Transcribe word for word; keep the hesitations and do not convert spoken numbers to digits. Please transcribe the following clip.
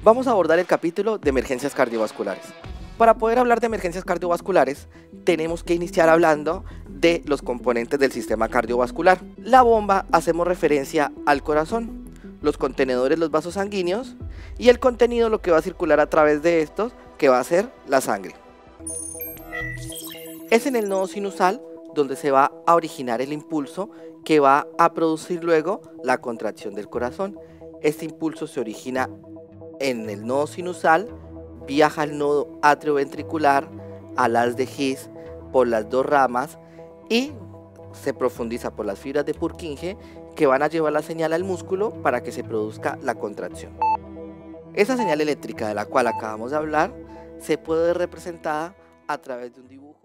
Vamos a abordar el capítulo de emergencias cardiovasculares. Para poder hablar de emergencias cardiovasculares, tenemos que iniciar hablando de los componentes del sistema cardiovascular. La bomba, hacemos referencia al corazón, los contenedores, los vasos sanguíneos, y el contenido, lo que va a circular a través de estos, que va a ser la sangre. Es en el nodo sinusal donde se va a originar el impulso que va a producir luego la contracción del corazón. Este impulso se origina en el nodo sinusal, viaja al nodo atrioventricular, al haz de His por las dos ramas y se profundiza por las fibras de Purkinje que van a llevar la señal al músculo para que se produzca la contracción. Esa señal eléctrica de la cual acabamos de hablar se puede ver representada a través de un dibujo.